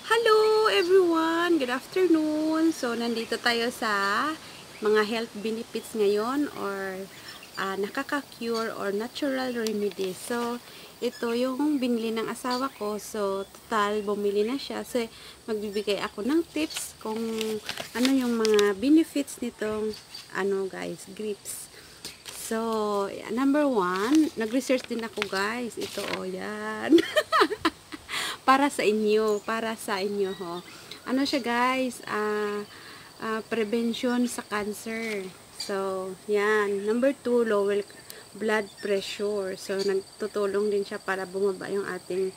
Hello everyone! Good afternoon! So, nandito tayo sa mga health benefits ngayon or nakaka-cure or natural remedy. So, ito yung binili ng asawa ko. So, total, bumili na siya. So, magbibigay ako ng tips kung ano yung mga benefits nitong guys, grapes. So, number 1, nag-research din ako guys. Ito, yan. para sa inyo ho. Ano siya guys, prevention sa cancer. So, yan. Number 2, lower blood pressure. So, nagtutulong din siya para bumaba yung ating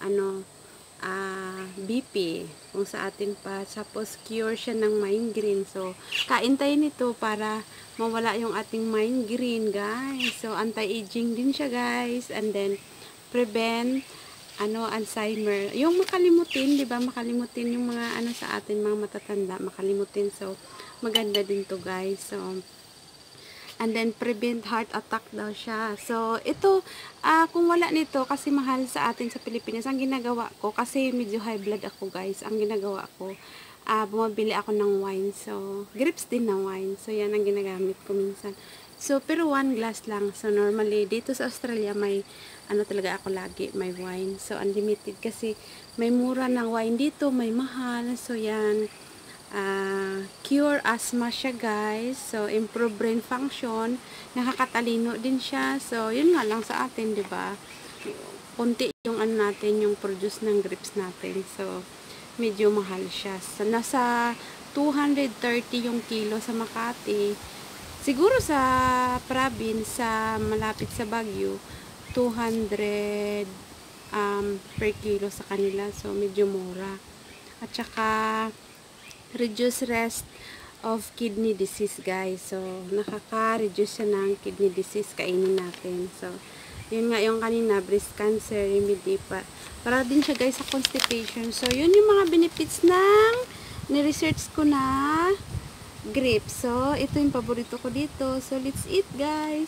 BP kung sa atin pa. Tapos, cure siya ng migraine. So, kain tayo nito para mawala yung ating migraine guys. So, anti-aging din siya guys. And then, prevent Alzheimer. Yung makalimutin, 'di ba? Makalimutin yung mga sa atin, mga matatanda, makalimutin. So, maganda din 'to, guys. So, and then prevent heart attack daw siya. So, ito kung wala nito kasi mahal sa atin sa Pilipinas, ang ginagawa ko kasi medyo high blood ako, guys. Ang ginagawa ko, bumabili ako ng wine. So, grapes din na wine. So, yan ang ginagamit ko minsan. So, pero 1 glass lang. So, normally, dito sa Australia, may, talaga ako lagi, may wine. So, unlimited kasi may mura ng wine dito, may mahal. So, yan. Cure asthma siya, guys. So, improve brain function. Nakakatalino din siya. So, yun nga lang sa atin, di ba? Kunti yung natin, yung produce ng grapes natin. So, medyo mahal siya. So, nasa 230 yung kilo sa Makati. Siguro sa province, sa malapit sa Baguio, 200 per kilo sa kanila. So, medyo mura. At saka, reduce risk of kidney disease, guys. So, nakaka-reduce siya ng kidney disease. Kainin natin. So, yun nga yung kanina, breast cancer, remedy pa. Para din siya, guys, sa constipation. So, yun yung mga benefits ng ni-research ko na grapes. So, ito yung paborito ko dito. So, let's eat, guys.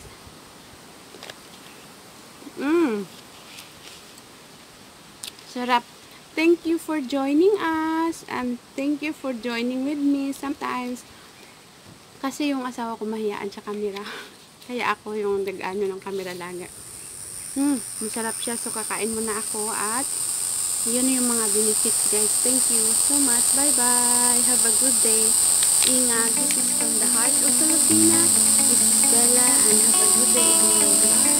Sarap. Thank you for joining us. And thank you for joining with me sometimes. Kasi yung asawa ko mahiyaan sa camera. Kaya ako yung nag-ano ng camera lagi. Masarap siya. So, kakain muna ako. At, yun yung mga benefits, guys. Thank you so much. Bye-bye. Have a good day. Ingat. This is from the heart of Filipina. This is Bella and have a good day everyone.